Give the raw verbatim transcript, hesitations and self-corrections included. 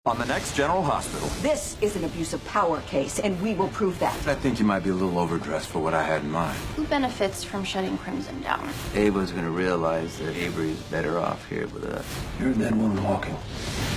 On the next General Hospital. This is an abuse of power case, and we will prove that. I think you might be a little overdressed for what I had in mind. Who benefits from shutting Crimson down? Ava's gonna realize that Avery's better off here with us. You're that woman walking.